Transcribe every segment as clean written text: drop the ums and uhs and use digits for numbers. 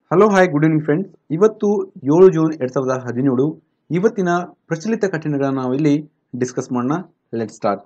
Hello hi good evening friends. ಇವತ್ತು 7 June 2017. ಇವತ್ತಿನ ಪ್ರಚಲಿತ ಘಟನೆಗಳನ್ನು ನಾವಿಲ್ಲಿ ಡಿಸ್ಕಸ್ ಮಾಡೋಣ. Let start.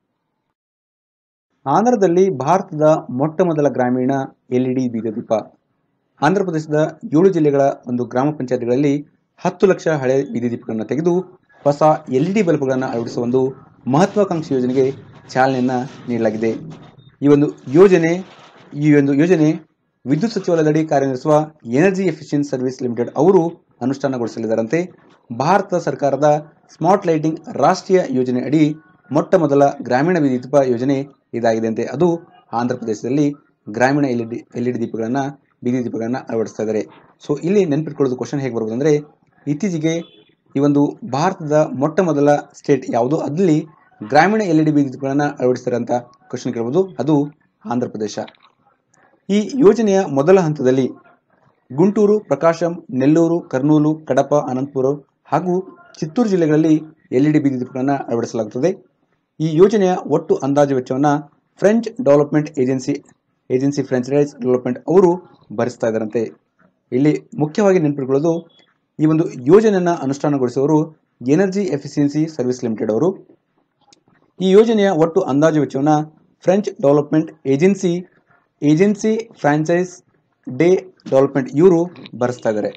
ಆಂಧ್ರದಲ್ಲಿ ಭಾರತದ ಮೊಟ್ಟ ಮೊದಲ ಗ್ರಾಮೀಣ LED ಬೀದಿ ದೀಪ. ಆಂಧ್ರ ಪ್ರದೇಶದ 7 ಜಿಲ್ಲೆಗಳ ಒಂದು ಗ್ರಾಮ ಪಂಚಾಯತ್ಗಳಲ್ಲಿ 10 ಲಕ್ಷ ಹಳೆ ಬೀದಿ ದೀಪಗಳನ್ನು ತೆಗೆದು ಹೊಸ LED ಬಲ್ಬ್ಗಳನ್ನು ಅಳವಡಿಸುವ ಒಂದು ಮಹತ್ವಾಕಾಂಕ್ಷಿ ಯೋಜನೆಗೆ ಚಾಲನೆಯನ್ನು ನೀಡಲಾಗಿದೆ. ಈ ಒಂದು ಯೋಜನೆ ವಿದ್ಯುತ್ ಸಚಿವಾಲಯದಡಿ ಕಾರ್ಯನಿರ್ವಹಿಸುವ ಎನರ್ಜಿ ಎಫಿಷಿಯನ್ಸಿ ಸರ್ವಿಸ್ ಲಿಮಿಟೆಡ್ ಅವರು ಅನುಷ್ಠಾನಗೊಳಿಸಲಿದ್ದಾರಂತೆ. ಭಾರತ ಸರ್ಕಾರದ ಸ್ಮಾರ್ಟ್ ಲೈಟಿಂಗ್ ರಾಷ್ಟ್ರೀಯ ಯೋಜನೆ ಅಡಿ ಮೊಟ್ಟ ಮೊದಲ ಗ್ರಾಮೀಣ ಬೀದಿ ದೀಪ ಯೋಜನೆ ಇದಾಗಿದೆ ಅಂತೆ. ಅದು ಆಂಧ್ರ ಪ್ರದೇಶದಲ್ಲಿ ಗ್ರಾಮೀಣ LED ಬೀದಿ ದೀಪಗಳನ್ನು ಅಳವಡಿಸ್ತಾ ಇದ್ದಾರೆ. ಸೊ ಇಲ್ಲಿ ನೆನಪಿಟ್ಕೊಳ್ಳೋದು ಕ್ವಶನ್ ಹೇಗೆ ಬರ್ಬೋದು ಅಂದರೆ, ಇತ್ತೀಚೆಗೆ ಈ ಒಂದು ಭಾರತದ ಮೊಟ್ಟ ಮೊದಲ ಸ್ಟೇಟ್ ಯಾವುದು, ಅಲ್ಲಿ ಗ್ರಾಮೀಣ LED ಬೀದಿ ದೀಪಗಳನ್ನು ಅಳವಡಿಸ್ತಾರೆ ಅಂತ ಕ್ವಶನ್ ಕೇಳ್ಬೋದು. ಅದು ಆಂಧ್ರ ಪ್ರದೇಶ. ಈ ಯೋಜನೆಯ ಮೊದಲ ಹಂತದಲ್ಲಿ ಗುಂಟೂರು, ಪ್ರಕಾಶಂ, ನೆಲ್ಲೂರು, ಕರ್ನೂಲು, ಕಡಪ, ಅನಂತಪುರ ಹಾಗೂ ಚಿತ್ತೂರು ಜಿಲ್ಲೆಗಳಲ್ಲಿ LED ಬೀದಿ ದೀಪಗಳನ್ನು ಅಳವಡಿಸಲಾಗುತ್ತದೆ. ಈ ಯೋಜನೆಯ ಒಟ್ಟು ಅಂದಾಜು ವೆಚ್ಚವನ್ನು French development agency French rice development ಅವರು ಭರಿಸ್ತಾ ಇದ್ದಾರಂತೆ. ಇಲ್ಲಿ ಮುಖ್ಯವಾಗಿ ನೆನಪಿಟ್ಕೊಳ್ಳೋದು, ಈ ಒಂದು ಯೋಜನೆಯನ್ನು ಅನುಷ್ಠಾನಗೊಳಿಸುವವರು ಎನರ್ಜಿ ಎಫಿಷಿಯನ್ಸಿ ಸರ್ವಿಸ್ ಲಿಮಿಟೆಡ್ ಅವರು. ಈ ಯೋಜನೆಯ ಒಟ್ಟು ಅಂದಾಜು ವೆಚ್ಚವನ್ನು French development agency franchise day development ಇವರು ಭರಿಸ್ತಾ ಇದ್ದಾರೆ.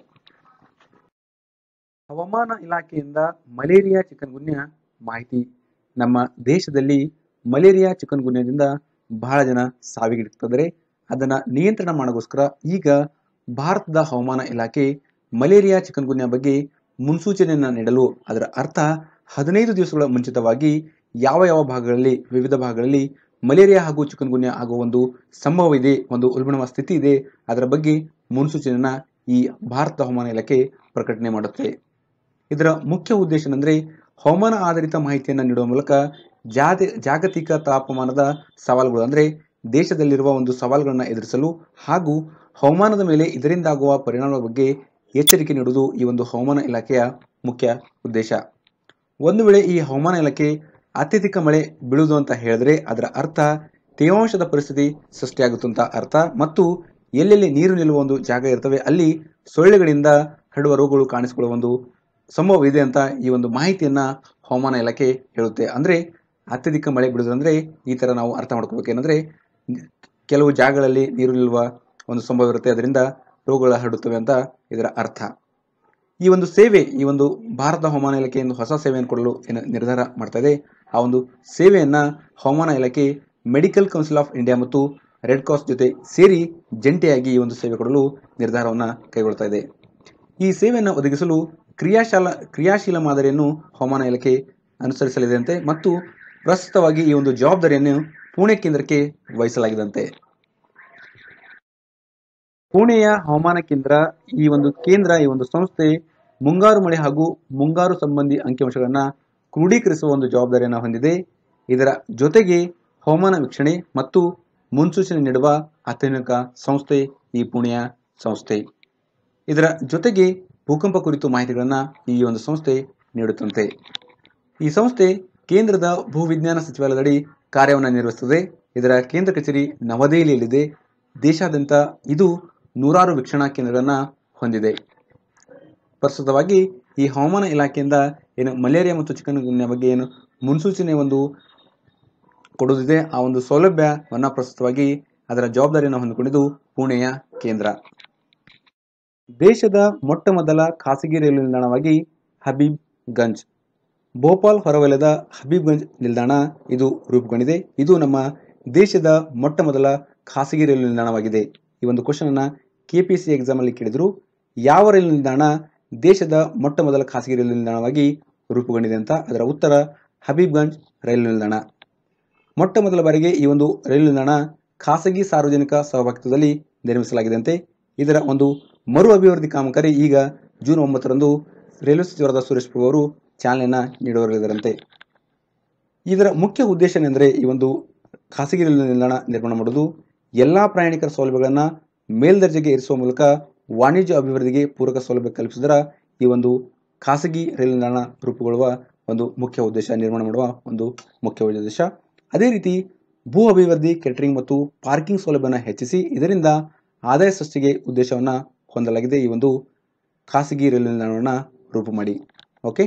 ಹವಾಮಾನ ಇಲಾಖೆಯಿಂದ ಮಲೇರಿಯಾ ಚಿಕನ್ಗುನ್ಯಾ ಮಾಹಿತಿ. ನಮ್ಮ ದೇಶದಲ್ಲಿ ಮಲೇರಿಯಾ ಚಿಕನ್ಗುನ್ಯಾದಿಂದ ಬಹಳ ಜನ ಸಾವಿಗೀಡಾಗ್ತಿದ್ದಾರೆ. ಅದನ್ನು ನಿಯಂತ್ರಣ ಮಾಡೋಕ್ಕೋಸ್ಕರ ಈಗ ಭಾರತದ ಹವಾಮಾನ ಇಲಾಖೆ ಮಲೇರಿಯಾ ಚಿಕನ್ಗುನ್ಯಾ ಬಗ್ಗೆ ಮುನ್ಸೂಚನೆಯನ್ನು ನೀಡಲು, ಅದರ ಅರ್ಥ 15 ದಿವಸಗಳ ಮುಂಚಿತವಾಗಿ ಯಾವ ಭಾಗಗಳಲ್ಲಿ, ವಿವಿಧ ಭಾಗಗಳಲ್ಲಿ ಮಲೇರಿಯಾ ಹಾಗೂ ಚಿಕನ್ಗುನ್ಯಾ ಆಗುವ ಒಂದು ಸಂಭವ ಇದೆ, ಒಂದು ಉಲ್ಬಣುವ ಸ್ಥಿತಿ ಇದೆ, ಅದರ ಬಗ್ಗೆ ಮುನ್ಸೂಚನೆಯನ್ನು ಈ ಭಾರತ ಹವಾಮಾನ ಇಲಾಖೆ ಪ್ರಕಟಣೆ ಮಾಡುತ್ತೆ. ಇದರ ಮುಖ್ಯ ಉದ್ದೇಶ ಅಂದರೆ, ಹವಾಮಾನ ಆಧಾರಿತ ಮಾಹಿತಿಯನ್ನು ನೀಡುವ ಮೂಲಕ ಜಾಗತಿಕ ತಾಪಮಾನದ ಸವಾಲುಗಳು ಅಂದರೆ ದೇಶದಲ್ಲಿರುವ ಒಂದು ಸವಾಲುಗಳನ್ನು ಎದುರಿಸಲು ಹಾಗೂ ಹವಾಮಾನದ ಮೇಲೆ ಇದರಿಂದಾಗುವ ಪರಿಣಾಮಗಳ ಬಗ್ಗೆ ಎಚ್ಚರಿಕೆ ನೀಡುವುದು ಈ ಒಂದು ಹವಾಮಾನ ಇಲಾಖೆಯ ಮುಖ್ಯ ಉದ್ದೇಶ. ಒಂದು ವೇಳೆ ಈ ಹವಾಮಾನ ಇಲಾಖೆ ಅತ್ಯಧಿಕ ಮಳೆ ಬೀಳುವುದು ಅಂತ ಹೇಳಿದ್ರೆ ಅದರ ಅರ್ಥ ತೇವಾಂಶದ ಪರಿಸ್ಥಿತಿ ಸೃಷ್ಟಿಯಾಗುತ್ತೆ ಅಂತ ಅರ್ಥ, ಮತ್ತು ಎಲ್ಲೆಲ್ಲಿ ನೀರು ನಿಲ್ಲುವ ಒಂದು ಜಾಗ ಇರ್ತವೆ ಅಲ್ಲಿ ಸೊಳ್ಳೆಗಳಿಂದ ಹರಡುವ ರೋಗಗಳು ಕಾಣಿಸಿಕೊಳ್ಳುವ ಒಂದು ಸಂಭವ ಇದೆ ಅಂತ ಈ ಒಂದು ಮಾಹಿತಿಯನ್ನ ಹವಾಮಾನ ಇಲಾಖೆ ಹೇಳುತ್ತೆ. ಅಂದ್ರೆ ಅತ್ಯಧಿಕ ಮಳೆ ಬೀಳುವುದಂದ್ರೆ ಈ ತರ ನಾವು ಅರ್ಥ ಮಾಡ್ಕೋಬೇಕೇನಂದ್ರೆ, ಕೆಲವು ಜಾಗಗಳಲ್ಲಿ ನೀರು ನಿಲ್ಲುವ ಒಂದು ಸಂಭವ ಇರುತ್ತೆ, ಅದರಿಂದ ರೋಗಗಳು ಹರಡುತ್ತವೆ ಅಂತ ಇದರ ಅರ್ಥ. ಈ ಒಂದು ಸೇವೆ, ಈ ಒಂದು ಭಾರತ ಹವಾಮಾನ ಇಲಾಖೆ ಒಂದು ಹೊಸ ಸೇವೆಯನ್ನು ಕೊಡಲು ನಿರ್ಧಾರ ಮಾಡ್ತಾ ಇದೆ. ಆ ಒಂದು ಸೇವೆಯನ್ನ ಹವಾಮಾನ ಇಲಾಖೆ ಮೆಡಿಕಲ್ ಕೌನ್ಸಿಲ್ ಆಫ್ ಇಂಡಿಯಾ ಮತ್ತು ರೆಡ್ ಕ್ರಾಸ್ ಜೊತೆ ಸೇರಿ ಜಂಟಿಯಾಗಿ ಈ ಒಂದು ಸೇವೆ ಕೊಡಲು ನಿರ್ಧಾರವನ್ನು ಕೈಗೊಳ್ತಾ ಇದೆ. ಈ ಸೇವೆಯನ್ನು ಒದಗಿಸಲು ಕ್ರಿಯಾಶೀಲ ಮಾದರಿಯನ್ನು ಹವಾಮಾನ ಇಲಾಖೆ ಅನುಸರಿಸಲಿದೆಯಂತೆ ಮತ್ತು ಪ್ರಸ್ತುತವಾಗಿ ಈ ಒಂದು ಜವಾಬ್ದಾರಿಯನ್ನು ಪುಣೆ ಕೇಂದ್ರಕ್ಕೆ ವಹಿಸಲಾಗಿದಂತೆ. ಪುಣೆಯ ಹವಾಮಾನ ಕೇಂದ್ರ ಈ ಒಂದು ಸಂಸ್ಥೆ ಮುಂಗಾರು ಮಳೆ ಹಾಗೂ ಮುಂಗಾರು ಸಂಬಂಧಿ ಅಂಕಿಅಂಶಗಳನ್ನು ಕ್ರೋಢೀಕರಿಸುವ ಒಂದು ಜವಾಬ್ದಾರಿಯನ್ನು ಹೊಂದಿದೆ. ಇದರ ಜೊತೆಗೆ ಹವಾಮಾನ ವೀಕ್ಷಣೆ ಮತ್ತು ಮುನ್ಸೂಚನೆ ನೀಡುವ ಅತ್ಯುನ್ನತ ಸಂಸ್ಥೆ ಈ ಪುಣೆಯ ಸಂಸ್ಥೆ. ಇದರ ಜೊತೆಗೆ ಭೂಕಂಪ ಕುರಿತು ಮಾಹಿತಿಗಳನ್ನು ಈ ಒಂದು ಸಂಸ್ಥೆ ನೀಡುತ್ತಂತೆ. ಈ ಸಂಸ್ಥೆ ಕೇಂದ್ರದ ಭೂವಿಜ್ಞಾನ ಸಚಿವಾಲಯದಡಿ ಕಾರ್ಯವನ್ನು ನಿರ್ವಹಿಸುತ್ತದೆ. ಇದರ ಕೇಂದ್ರ ಕಚೇರಿ ನವದೆಹಲಿಯಲ್ಲಿದೆ. ದೇಶಾದ್ಯಂತ ಇದು 100 ವೀಕ್ಷಣಾ ಕೇಂದ್ರಗಳನ್ನು ಹೊಂದಿದೆ. ಪ್ರಸ್ತುತವಾಗಿ ಈ ಹವಾಮಾನ ಇಲಾಖೆಯಿಂದ ಏನು ಮಲೇರಿಯಾ ಮತ್ತು ಚಿಕನ್ಗುನ್ಯಾ ಬಗ್ಗೆ ಏನು ಮುನ್ಸೂಚನೆ ಒಂದು ಕೊಡುವುದಿದೆ, ಆ ಒಂದು ಸೌಲಭ್ಯವನ್ನು ಪ್ರಸ್ತುತವಾಗಿ ಅದರ ಜವಾಬ್ದಾರಿಯನ್ನು ಹೊಂದಿಕೊಂಡಿದ್ದು ಪುಣೆಯ ಕೇಂದ್ರ. ದೇಶದ ಮೊಟ್ಟ ಮೊದಲ ಖಾಸಗಿ ರೈಲು ನಿಲ್ದಾಣವಾಗಿ ಹಬೀಬ್ಗಂಜ್, ಭೋಪಾಲ್ ಹೊರವಲಯದ ಹಬೀಬ್ಗಂಜ್ ನಿಲ್ದಾಣ ಇದು ರೂಪುಗೊಂಡಿದೆ. ಇದು ನಮ್ಮ ದೇಶದ ಮೊಟ್ಟ ಮೊದಲ ಖಾಸಗಿ ರೈಲು ನಿಲ್ದಾಣವಾಗಿದೆ. ಈ ಒಂದು ಕ್ವಶನ್ ಅನ್ನ KPSC ಎಕ್ಸಾಮ್ ಅಲ್ಲಿ ಕೇಳಿದ್ರು. ಯಾವ ರೈಲು ನಿಲ್ದಾಣ ದೇಶದ ಮೊಟ್ಟ ಮೊದಲ ಖಾಸಗಿ ರೈಲು ನಿಲ್ದಾಣವಾಗಿ ರೂಪುಗೊಂಡಿದೆ ಅಂತ. ಅದರ ಉತ್ತರ ಹಬೀಬ್ಗಂಜ್ ರೈಲು ನಿಲ್ದಾಣ. ಮೊಟ್ಟ ಮೊದಲ ಬಾರಿಗೆ ಈ ಒಂದು ರೈಲು ನಿಲ್ದಾಣ ಖಾಸಗಿ ಸಾರ್ವಜನಿಕ ಸಹಭಾಗಿತ್ವದಲ್ಲಿ ನಿರ್ಮಿಸಲಾಗಿದೆಯಂತೆ. ಇದರ ಒಂದು ಮರು ಅಭಿವೃದ್ಧಿ ಕಾಮಗಾರಿ ಈಗ ಜೂನ್ 9ರಂದು ರೈಲ್ವೆ ಸಚಿವರಾದ ಸುರೇಶ್ ಪ್ರಭು ಅವರು ಚಾಲನೆಯನ್ನು ನೀಡುವವರಿದ್ದಾರಂತೆ. ಇದರ ಮುಖ್ಯ ಉದ್ದೇಶ ಏನೆಂದರೆ, ಈ ಒಂದು ಖಾಸಗಿ ರೈಲು ನಿಲ್ದಾಣ ನಿರ್ಮಾಣ ಮಾಡುವುದು ಎಲ್ಲಾ ಪ್ರಯಾಣಿಕರ ಸೌಲಭ್ಯಗಳನ್ನು ಮೇಲ್ದರ್ಜೆಗೆ ಏರಿಸುವ ಮೂಲಕ ವಾಣಿಜ್ಯ ಅಭಿವೃದ್ಧಿಗೆ ಪೂರಕ ಸೌಲಭ್ಯ ಕಲ್ಪಿಸಿದರ ಈ ಒಂದು ಖಾಸಗಿ ರೈಲು ನಿಲ್ದಾಣ ರೂಪುಗೊಳ್ಳುವ ಒಂದು ಮುಖ್ಯ ಉದ್ದೇಶ, ನಿರ್ಮಾಣ ಮಾಡುವ ಒಂದು ಮುಖ್ಯ ಉದ್ದೇಶ. ಅದೇ ರೀತಿ ಭೂ ಅಭಿವೃದ್ಧಿ, ಕೇಟರಿಂಗ್ ಮತ್ತು ಪಾರ್ಕಿಂಗ್ ಸೌಲಭ್ಯವನ್ನು ಹೆಚ್ಚಿಸಿ ಇದರಿಂದ ಆದಾಯ ಸೃಷ್ಟಿಗೆ ಉದ್ದೇಶವನ್ನು ಹೊಂದಲಾಗಿದೆ ಈ ಒಂದು ಖಾಸಗಿ ರೈಲು ನಿಲ್ದಾಣವನ್ನು ರೂಪು ಮಾಡಿ. ಓಕೆ,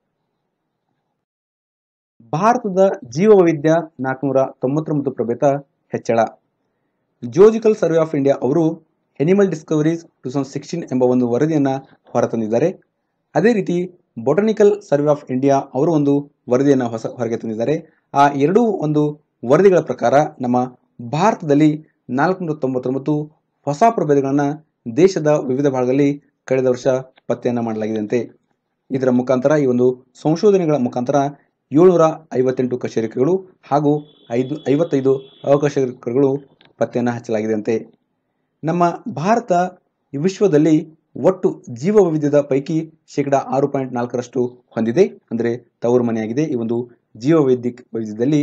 ಭಾರತದ ಜೀವವೈವಿಧ್ಯ 499 ಪ್ರಭೇದ ಹೆಚ್ಚಳ. ಜಿಯೋಲಾಜಿಕಲ್ ಸರ್ವೆ ಆಫ್ ಇಂಡಿಯಾ ಅವರು ಅನಿಮಲ್ ಡಿಸ್ಕವರೀಸ್ 2016 ಎಂಬ ಒಂದು ವರದಿಯನ್ನು ಹೊರತಂದಿದ್ದಾರೆ. ಅದೇ ರೀತಿ ಬೊಟಾನಿಕಲ್ ಸರ್ವೆ ಆಫ್ ಇಂಡಿಯಾ ಅವರು ಒಂದು ವರದಿಯನ್ನು ಹೊರಗೆ ತಂದಿದ್ದಾರೆ. ಆ ಎರಡೂ ಒಂದು ವರದಿಗಳ ಪ್ರಕಾರ ನಮ್ಮ ಭಾರತದಲ್ಲಿ 499 ಹೊಸ ಪ್ರಭೇದಗಳನ್ನು ದೇಶದ ವಿವಿಧ ಭಾಗಗಳಲ್ಲಿ ಕಳೆದ ವರ್ಷ ಪತ್ತೆಯನ್ನು ಮಾಡಲಾಗಿದೆಯಂತೆ. ಇದರ ಮುಖಾಂತರ ಈ ಒಂದು ಸಂಶೋಧನೆಗಳ ಮುಖಾಂತರ 758 ಕಶೇರುಕಗಳು ಹಾಗೂ 55 ಅಕಶೇರುಕಗಳು ಪತ್ತೆಯನ್ನು ಹಚ್ಚಲಾಗಿದೆಯಂತೆ. ನಮ್ಮ ಭಾರತ ವಿಶ್ವದಲ್ಲಿ ಒಟ್ಟು ಜೀವ ವೈವಿಧ್ಯದ ಪೈಕಿ 6.4% ಹೊಂದಿದೆ, ಅಂದರೆ ತವರು ಮನೆಯಾಗಿದೆ. ಈ ಒಂದು ಜೀವ ವೈವಿಧ್ಯದಲ್ಲಿ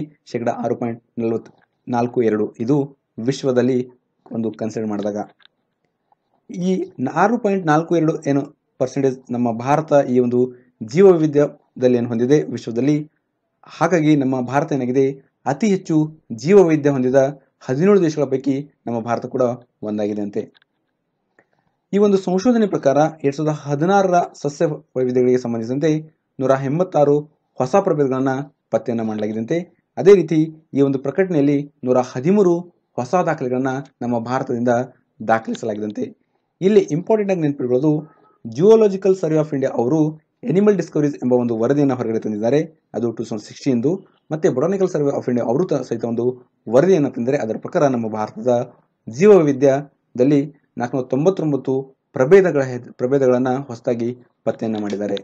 6.42 ಇದು ವಿಶ್ವದಲ್ಲಿ ಒಂದು ಕನ್ಸಿಡರ್ ಮಾಡಿದಾಗ. ಈ 6.42 ಏನು ಪರ್ಸೆಂಟೇಜ್ ನಮ್ಮ ಭಾರತ ಈ ಒಂದು ಜೀವ ವೈವಿಧ್ಯದಲ್ಲಿ ಏನು ಹೊಂದಿದೆ ವಿಶ್ವದಲ್ಲಿ. ಹಾಗಾಗಿ ನಮ್ಮ ಭಾರತ ಏನಾಗಿದೆ, ಅತಿ ಹೆಚ್ಚು ಜೀವ ವೈವಿಧ್ಯ ಹೊಂದಿದ 17 ದೇಶಗಳ ಪೈಕಿ ನಮ್ಮ ಭಾರತ ಕೂಡ ಒಂದಾಗಿದೆ ಅಂತೆ. ಈ ಒಂದು ಸಂಶೋಧನೆ ಪ್ರಕಾರ 2016ರ ಸಸ್ಯ ವೈವಿಧ್ಯಗಳಿಗೆ ಸಂಬಂಧಿಸಿದಂತೆ 186 ಹೊಸ ಪ್ರಭೇದಗಳನ್ನು ಪತ್ತೆಯನ್ನು ಮಾಡಲಾಗಿದೆಯಂತೆ. ಅದೇ ರೀತಿ ಈ ಒಂದು ಪ್ರಕಟಣೆಯಲ್ಲಿ 113 ಹೊಸ ದಾಖಲೆಗಳನ್ನು ನಮ್ಮ ಭಾರತದಿಂದ ದಾಖಲಿಸಲಾಗಿದಂತೆ. ಇಲ್ಲಿ ಇಂಪಾರ್ಟೆಂಟ್ ಆಗಿ ನೆನಪಿಟ್ಕೊಳ್ಳೋದು, ಜಿಯೋಲಾಜಿಕಲ್ ಸರ್ವೆ ಆಫ್ ಇಂಡಿಯಾ ಅವರು ಅನಿಮಲ್ ಡಿಸ್ಕವರೀಸ್ ಎಂಬ ಒಂದು ವರದಿಯನ್ನು ಹೊರಗಡೆ ತಂದಿದ್ದಾರೆ, ಅದು 2016. ಮತ್ತೆ ಬೊಟಾನಿಕಲ್ ಸರ್ವೆ ಆಫ್ ಇಂಡಿಯಾ ಅವರು ಸಹಿತ ಒಂದು ವರದಿಯನ್ನು ತಂದಿದ್ದಾರೆ. ಅದರ ಪ್ರಕಾರ ನಮ್ಮ ಭಾರತದ ಜೀವ ವೈವಿಧ್ಯದಲ್ಲಿ 499 ಪ್ರಭೇದಗಳನ್ನು ಹೊಸದಾಗಿ ಪತ್ತೆಯನ್ನು ಮಾಡಿದ್ದಾರೆ.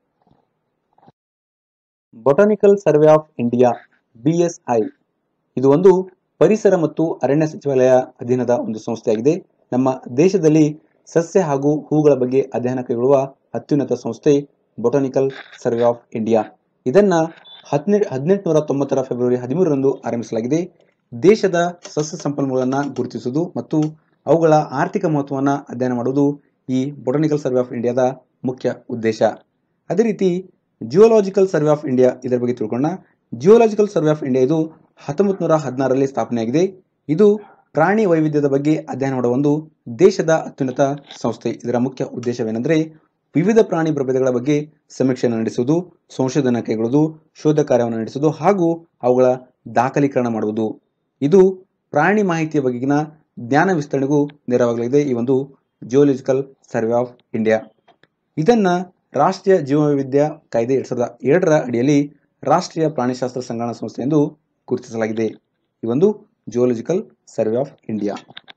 Botanical survey of India BSI ಇದು ಒಂದು ಪರಿಸರ ಮತ್ತು ಅರಣ್ಯ ಸಚಿವಾಲಯ ಅಧೀನದ ಒಂದು ಸಂಸ್ಥೆಯಾಗಿದೆ. ನಮ್ಮ ದೇಶದಲ್ಲಿ ಸಸ್ಯ ಹಾಗೂ ಹೂಗಳ ಬಗ್ಗೆ ಅಧ್ಯಯನ ಕೈಗೊಳ್ಳುವ ಅತ್ಯುನ್ನತ ಸಂಸ್ಥೆ ಬೊಟಾನಿಕಲ್ ಸರ್ವೆ ಆಫ್ ಇಂಡಿಯಾ. ಇದನ್ನ 1890ರ ಫೆಬ್ರವರಿ 13ರಂದು ಆರಂಭಿಸಲಾಗಿದೆ. ದೇಶದ ಸಸ್ಯ ಸಂಪನ್ಮೂಲಗಳನ್ನು ಗುರುತಿಸುವುದು ಮತ್ತು ಅವುಗಳ ಆರ್ಥಿಕ ಮಹತ್ವವನ್ನು ಅಧ್ಯಯನ ಮಾಡುವುದು ಈ ಬೊಟಾನಿಕಲ್ ಸರ್ವೆ ಆಫ್ ಇಂಡಿಯಾದ ಮುಖ್ಯ ಉದ್ದೇಶ. ಅದೇ ರೀತಿ ಜಿಯೋಲಾಜಿಕಲ್ ಸರ್ವೆ ಆಫ್ ಇಂಡಿಯಾ ಇದರ ಬಗ್ಗೆ ತಿಳ್ಕೊಳ್ಳೋಣ. ಜಿಯೋಲಾಜಿಕಲ್ ಸರ್ವೆ ಆಫ್ ಇಂಡಿಯಾ ಇದು 1916ರಲ್ಲಿ ಸ್ಥಾಪನೆಯಾಗಿದೆ. ಇದು ಪ್ರಾಣಿ ವೈವಿಧ್ಯದ ಬಗ್ಗೆ ಅಧ್ಯಯನ ಮಾಡುವ ಒಂದು ದೇಶದ ಅತ್ಯುನ್ನತ ಸಂಸ್ಥೆ. ಇದರ ಮುಖ್ಯ ಉದ್ದೇಶವೇನೆಂದರೆ ವಿವಿಧ ಪ್ರಾಣಿ ಪ್ರಭೇದಗಳ ಬಗ್ಗೆ ಸಮೀಕ್ಷೆಯನ್ನು ನಡೆಸುವುದು, ಸಂಶೋಧನೆ ಕೈಗೊಳ್ಳುವುದು, ಶೋಧ ಕಾರ್ಯವನ್ನು ನಡೆಸುವುದು ಹಾಗೂ ಅವುಗಳ ದಾಖಲೀಕರಣ ಮಾಡುವುದು. ಇದು ಪ್ರಾಣಿ ಮಾಹಿತಿಯ ಬಗೆಗಿನ ಜ್ಞಾನ ವಿಸ್ತರಣೆಗೂ ನೆರವಾಗಲಿದೆ ಈ ಒಂದು ಜಿಯೋಲಾಜಿಕಲ್ ಸರ್ವೆ ಆಫ್ ಇಂಡಿಯಾ. ಇದನ್ನ ರಾಷ್ಟ್ರೀಯ ಜೀವವೈವಿಧ್ಯ ಕಾಯ್ದೆ 2002ರ ಅಡಿಯಲ್ಲಿ ರಾಷ್ಟ್ರೀಯ ಪ್ರಾಣಿಶಾಸ್ತ್ರ ಸಂಗ್ರಹಣಾ ಸಂಸ್ಥೆ ಎಂದು ಗುರುತಿಸಲಾಗಿದೆ. ಈ ಒಂದು ಜಿಯೋಲಾಜಿಕಲ್ ಸರ್ವೆ ಆಫ್ ಇಂಡಿಯಾ.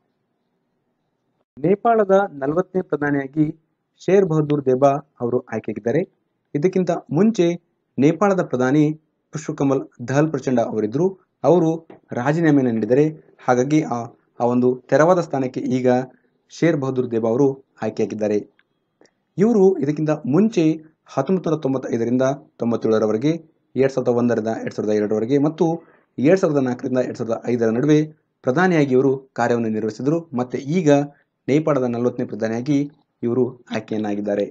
ನೇಪಾಳದ 40ನೇ ಪ್ರಧಾನಿಯಾಗಿ ಶೇರ್ ಬಹದ್ದೂರ್ ದೇಬಾ ಅವರು ಆಯ್ಕೆಯಾಗಿದ್ದಾರೆ. ಇದಕ್ಕಿಂತ ಮುಂಚೆ ನೇಪಾಳದ ಪ್ರಧಾನಿ ಪುಷ್ಪಕಮಲ್ ದಹಲ್ ಪ್ರಚಂಡ ಅವರಿದ್ದರು. ಅವರು ರಾಜೀನಾಮೆಯನ್ನು ನೀಡಿದರೆ, ಹಾಗಾಗಿ ಆ ಒಂದು ತೆರವಾದ ಸ್ಥಾನಕ್ಕೆ ಈಗ ಶೇರ್ ಬಹದ್ದೂರ್ ದೇಬಾ ಅವರು ಆಯ್ಕೆಯಾಗಿದ್ದಾರೆ. ಇವರು ಇದಕ್ಕಿಂತ ಮುಂಚೆ 1995ರಿಂದ 97ರವರೆಗೆ, 2001ರಿಂದ 2002ರವರೆಗೆ ಮತ್ತು 2004ರಿಂದ 2005ರ ನಡುವೆ ಪ್ರಧಾನಿಯಾಗಿ ಇವರು ಕಾರ್ಯವನ್ನು ನಿರ್ವಹಿಸಿದರು. ಮತ್ತೆ ಈಗ ನೇಪಾಳದ 40ನೇ ಪ್ರಧಾನಿಯಾಗಿ ಇವರು ಆಯ್ಕೆಯನ್ನಾಗಿದ್ದಾರೆ.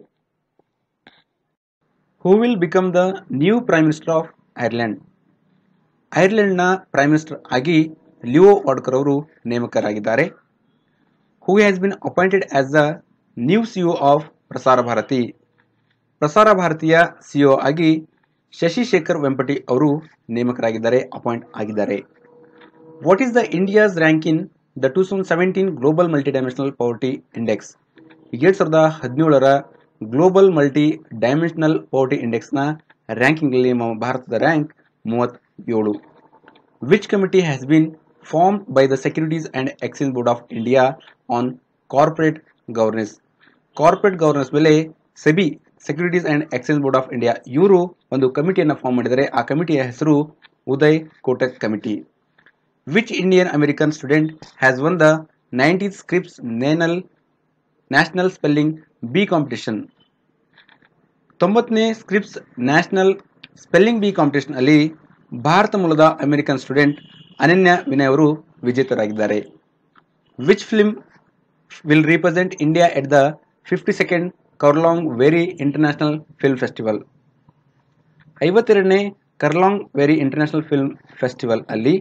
Who will become the new prime minister of Ireland? ಐರ್ಲೆಂಡ್ನ ಪ್ರೈಮ್ ಮಿನಿಸ್ಟರ್ ಆಗಿ ಲಿಯೋ ವಾರ್ಡ್ಕರ್ ಅವರು ನೇಮಕರಾಗಿದ್ದಾರೆ. Who has been appointed as the new CEO of Prasar Bharati? ಪ್ರಸಾರ ಭಾರತಿಯ CEO ಆಗಿ ಶಶಿ ಶೇಖರ್ ವೆಂಪಟಿ ಅವರು ನೇಮಕರಾಗಿದ್ದಾರೆ, ಅಪಾಯಿಂಟ್ ಆಗಿದ್ದಾರೆ. What is the India's rank in the 2017 global multi dimensional poverty index? 2017ರ ಗ್ಲೋಬಲ್ ಮಲ್ಟಿ ಡೈಮೆನ್ಷನಲ್ ಪವರ್ಟಿ ಇಂಡೆಕ್ಸ್ನ ರ್ಯಾಂಕಿಂಗ್ನಲ್ಲಿ ಭಾರತದ rank 37. Which committee has been formed by the securities and exchange board of India on corporate governance? Corporate governance ಮೇಲೆ SEBI, securities and exchange board of India ಇವರು ಒಂದು ಕಮಿಟಿಯನ್ನು form ಮಾಡಿದ್ದಾರೆ. ಆ ಕಮಿಟಿಯ ಹೆಸರು Uday Kotak committee. Which Indian American student has won the 90th Scripps national spelling bee competition? 90ನೇ Scripps national spelling bee competition ಅಲ್ಲಿ ಭಾರತ ಮೂಲದ ಅಮೆರಿಕನ್ ಸ್ಟೂಡೆಂಟ್ ಅನನ್ಯ ವಿನಯ್ ಅವರು ವಿಜೇತರಾಗಿದ್ದಾರೆ. Which film will represent India at the 52nd Karlovy Vary international film festival? 52ನೇ Karlovy Vary international film festival ಅಲ್ಲಿ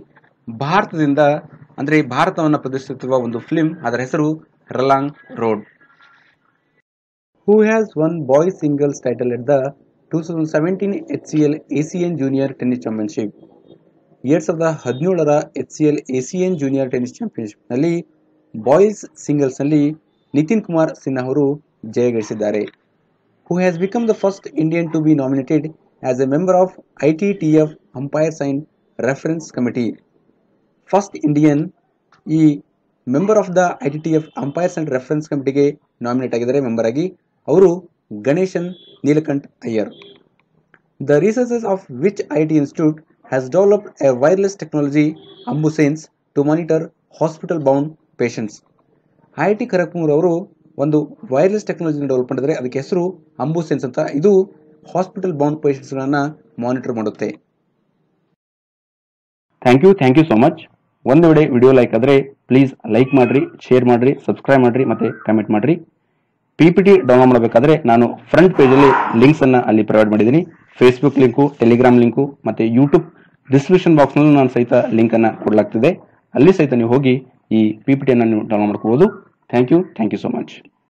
ಭಾರತದಿಂದ, ಅಂದರೆ ಭಾರತವನ್ನು ಪ್ರದರ್ಶಿಸುತ್ತಿರುವ ಒಂದು ಫಿಲ್ಮ್, ಅದರ ಹೆಸರು Ralang road. Who has won boys singles title at the 2017 HCL ASEAN Junior Tennis Championship? 2017ರ HCL ASEAN ಜೂನಿಯರ್ ಟೆನ್ನಿಸ್ ಚಾಂಪಿಯನ್ಶಿಪ್ನಲ್ಲಿ ಬಾಯ್ಸ್ ಸಿಂಗಲ್ಸ್ನಲ್ಲಿ ನಿತಿನ್ ಕುಮಾರ್ ಸಿನ್ಹಾ ಅವರು ಜಯಗಳಿಸಿದ್ದಾರೆ. Who has become the first Indian to be nominated as a member of ITTF Umpires and Reference Committee? First Indian ಈ member of the ITTF umpires and reference ಕಮಿಟಿಗೆ nominate ಆಗಿದ್ದಾರೆ member ಆಗಿ. ಅವರು Ganeshan Neelakanth Iyer. The researchers of which IIT institute has developed a wireless technology Ambusense to monitor hospital bound patients. IIT Kharagpur ಅವರು ಒಂದು wireless ಟೆಕ್ನಾಲಜಿನ develop ಮಾಡಿದರೆ, ಅದಕ್ಕೆ ಹೆಸರು ಅಂಬುಸೆನ್ಸ್ ಅಂತ. ಇದು ಹಾಸ್ಪಿಟಲ್ ಬೌಂಡ್ ಪೇಷಂಟ್ಸ್ಗಳನ್ನು ಮಾನಿಟರ್ ಮಾಡುತ್ತೆ. Thank you so much. ಒಂದು ವೇಳೆ ವಿಡಿಯೋ ಲೈಕ್ ಆದರೆ ಪ್ಲೀಸ್ ಲೈಕ್ ಮಾಡಿರಿ, ಶೇರ್ ಮಾಡಿರಿ, ಸಬ್ಸ್ಕ್ರೈಬ್ ಮಾಡಿರಿ ಮತ್ತು ಕಮೆಂಟ್ ಮಾಡಿರಿ. PPT ಡೌನ್ಲೋಡ್ ಮಾಡಬೇಕಾದ್ರೆ ನಾನು ಫ್ರಂಟ್ ಪೇಜಲ್ಲಿ ಲಿಂಕ್ಸನ್ನು ಅಲ್ಲಿ ಪ್ರೊವೈಡ್ ಮಾಡಿದ್ದೀನಿ. ಫೇಸ್ಬುಕ್ ಲಿಂಕು, ಟೆಲಿಗ್ರಾಮ್ ಲಿಂಕು ಮತ್ತು ಯೂಟ್ಯೂಬ್ ಡಿಸ್ಕ್ರಿಪ್ಷನ್ ಬಾಕ್ಸ್ನಲ್ಲೂ ನಾನು ಸಹಿತ ಲಿಂಕನ್ನು ಕೊಡಲಾಗ್ತಿದೆ. ಅಲ್ಲಿ ಸಹಿತ ನೀವು ಹೋಗಿ ಈ PPTಯನ್ನು ನೀವು ಡೌನ್ಲೋಡ್ ಮಾಡ್ಕೋಬೋದು. Thank you so much.